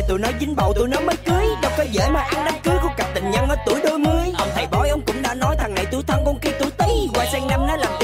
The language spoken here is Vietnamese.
tụi nó dính bầu tụi nó mới cưới. Đâu có dễ mà ăn đám cưới của cặp tình nhân ở tuổi đôi mươi. Ông thầy bói ông cũng đã nói thằng này tuổi thân con kia tuổi Tý, qua sang năm nó làm